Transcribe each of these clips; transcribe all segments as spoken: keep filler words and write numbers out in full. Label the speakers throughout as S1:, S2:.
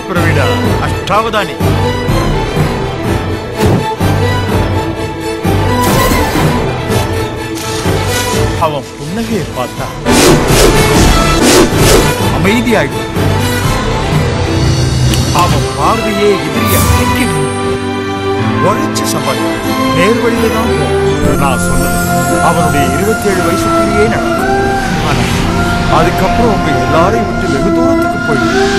S1: பிரவீடா அஷ்டாவதானி. அவன் புன்னகையை பார்த்தா அமைதியாயிடும். அவன் பார்வையே எதிரியா உழைச்சு சம்பாதி நேர்வழியில தான் நான் சொன்னது. அவனுடைய இருபத்தி ஏழு வயசுக்குள்ளேயே நடக்கும். ஆனா அதுக்கப்புறம் உங்க எல்லாரையும் விட்டு வெகு தூரத்துக்கு போயிடும்.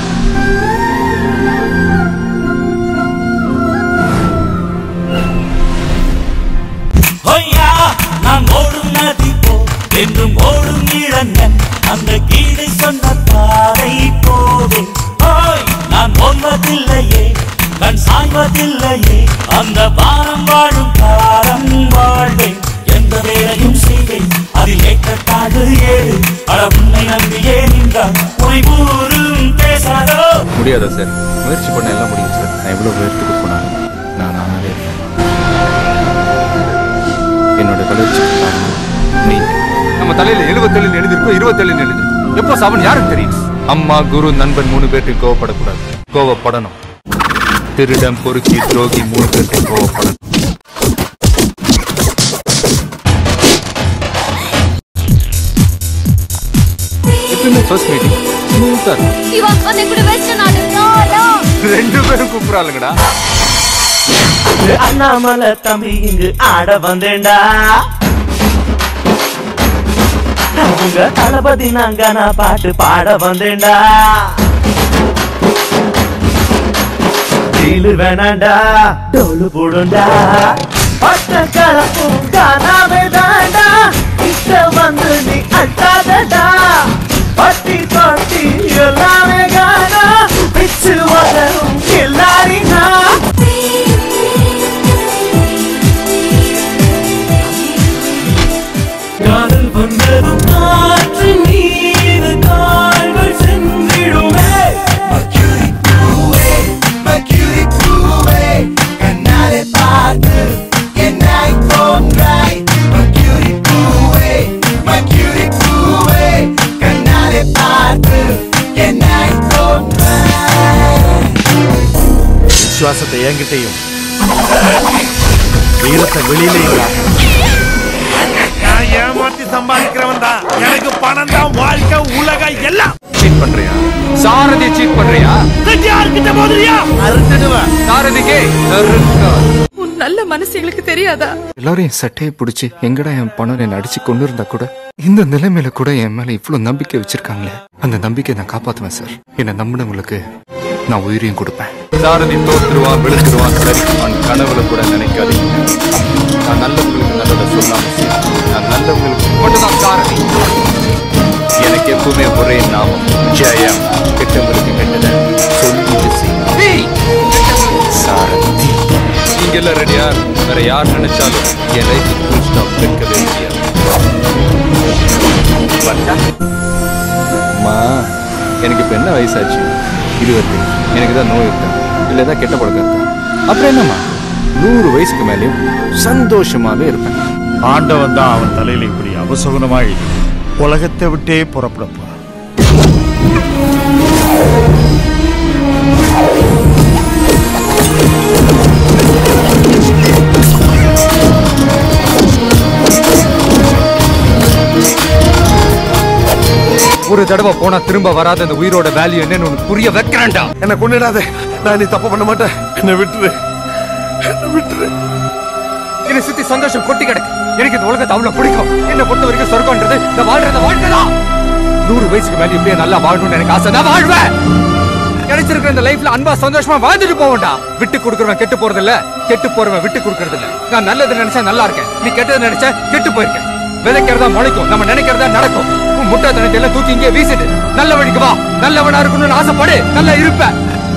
S2: நான் ஓடும் நதி போ என்றும் ஓடும் இளங்கன் அந்த கீழே சொன்ன பாறை போவே. நான் ஓய்வதில்லையே கண் சாய்வதில்லையே அந்த பாரம் வாழும் காரம் வாழ்வேன். எந்த வேலையும் செய்வேன் அதில் ஏற்றத்தாடு ஏழு அட உன்னை நம்பியே நின்றான் உனை ஊரும் பேசாதோ.
S3: முடியாதா சார்? முயற்சி பண்ண எல்லாம் முடியும் சார். நான் எவ்வளவு உயரத்துக்கு போனாலும் நான் நானாவே இருக்கேன். என்னோட வளர்ச்சிக்கு காரணம் நீங்க. நம்ம தலையில எழுபத்தேழு எழுதிருக்கோம், இருபத்தேழு எழுதிருக்கோம். எப்போ சாவன் யாருக்கு தெரியும்? அம்மா குரு நண்பன் மூணு பேர்ட்டு கோவப்படக்கூடாது. கோவப்படணும். திருடம் பொறுக்கி துரோகி மூணு பேர்ட்டு கோவப்படணும். எப்பவுமே ஃபர்ஸ்ட் மீட்டிங் ஸ்மூத்தா ரெண்டு பேரும் கூப்பிடறாளுங்கடா.
S2: அண்ணாமலை தம்பி இங்கு ஆட வந்தேன்டா. உங்க தளபதி நாங்க நான் பாட்டு பாட வந்தேன்டா. டீலு வேணாண்டா டோலு போடுண்டா. பட்ட கலப்பும் காணாமே தாண்டா. இஷ்ட வந்து நீ அட்டாதடா. பட்டி தொட்டி எல்லாமே காணா. பிச்சு வளரும் எல்லாரினா. காதல் வந்ததும் காற்று மீது கால்கள் சென்றிடுமே. கண்ணாலே பார்த்து என்னை போன்றாய். கண்ணாலே பார்த்து என்னை போன்றாய்.
S1: விசுவாசத்தை என்கிட்டையும் வீரத்தை வெளியிலையும் ஏமாத்தி சம்பாதிக்கிறவன் தான். எனக்கு பணம் தான் வாழ்க்கை உலகம் எல்லாம்.
S3: சீட் பண்றியா? சாரதி சீட் பண்றியா?
S1: யார்கிட்ட போதுறியா? அறுத்துடுவேன் சாரதிக்கே.
S4: உன் நல்ல மனசு எங்களுக்கு தெரியாதா?
S3: எல்லாரும் என் சட்டையை பிடிச்சி எங்கடா என் பணம் என்ன அடிச்சு கொண்டு இருந்தா கூட இந்த நிலைமையில கூட என் மேல இவ்வளவு நம்பிக்கை வச்சிருக்காங்களே. அந்த நம்பிக்கை நான் காப்பாத்துவேன் சார். என்ன நம்பினவங்களுக்கு நான் உயிரையும் கொடுப்பேன். சாரதி தோத்துருவான் விழுந்துருவான் சரிக்குவான் கனவுல கூட நினைக்காதீங்க. நான் நல்லவங்களுக்கு நல்லத சொல்லாம நான் நல்லவங்களுக்கு மட்டும்தான் சாரதி. எனக்கு எப்பவுமே ஒரே நாமம் ஜெயம். கெட்டவங்களுக்கு கெட்டத சொல்லி சாரதி. நீங்க எல்லாம் ரெடியா? வேற யார் நினைச்சாலும் என் லைஃப் ஃபுல் ஸ்டாப் வைக்கவே முடியாது. அம்மா எனக்கு இப்ப என்ன வயசாச்சு? இருபத்தி. எனக்கு தான் நோய் இருக்கா இல்லை ஏதாவது கெட்ட பழக்கம் இருக்கா? அப்புறம் என்னம்மா நூறு வயசுக்கு மேலேயும் சந்தோஷமாவே இருப்பேன்.
S1: ஆண்டவன் தான் அவன் தலையில இப்படி அபசகுனமாய் உலகத்தை விட்டே புறப்பட போறான்.
S3: ஒரு தடவை போனா திரும்ப வராத அந்த உயிரோட வேல்யூ என்னன்னு உனக்கு புரிய வைக்கிறேன்டா.
S1: என்ன கொண்டுடாதே. நான் நீ தப்பு பண்ண மாட்டேன். என்ன விட்டுரு விட்டுரு.
S3: என்னை சுத்தி சந்தோஷம் கொட்டி கிடக்கு. எனக்கு இந்த உலகத்தை அவ்வளவு பிடிக்கும். என்ன பொறுத்த வரைக்கும் சொர்க்கம்ன்றது இந்த வாழ்றத வாழ்க்கைதான். நூறு வயசுக்கு மேல இப்படியே நல்லா வாழணும்னு எனக்கு ஆசை. நான் வாழ்வேன். கிடைச்சிருக்கிற இந்த லைஃப்ல அன்பா சந்தோஷமா வாழ்ந்துட்டு போவேன்டா. விட்டு கொடுக்குறவன் கெட்டு போறது இல்ல, கெட்டு போறவன் விட்டு கொடுக்கறது இல்ல. நான் நல்லது நினைச்சா நல்லா இருக்கேன், நீ கெட்டது நினைச்சா கெட்டு போயிருக்கேன். விதைக்கிறதா முளைக்கும், நம்ம நினைக்கிறதா நடக்கும். உன் முட்டை தனத்தை எல்லாம் தூக்கி இங்கே வீசிட்டு நல்ல வழிக்கு வா. நல்லவனா இருக்கணும்னு ஆசைப்படு, நல்லா இருப்ப.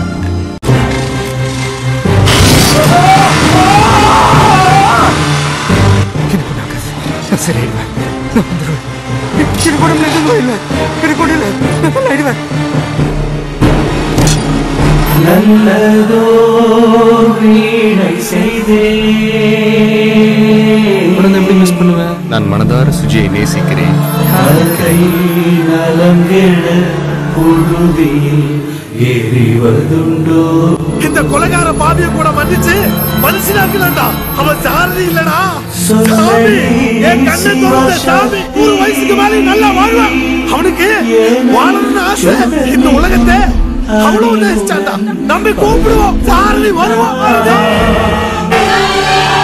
S3: சரி
S2: நல்லதோ வீணை செய்தே
S3: எப்படி மிஸ் பண்ணுவேன். நான் மனதார சுஜியை நேசிக்கிறேன்.
S2: நலங்கெழ புழுதியில்
S5: இந்த கொலைகார பாவிய கூட மன்னிச்சு மனுஷனாக்கலாம்டா. அவன் சாரதி இல்லடா சாமி. என் கண்ணை திறந்த சாமி நூறு வயசுக்கு மேலே நல்லா வாழ்வான். அவனுக்கு வாழணும்னு ஆசை. இந்த உலகத்தை அவ்வளவு நேசிச்சான்டா. நம்ம கூப்பிடுவோம், சாரதி வருவான்.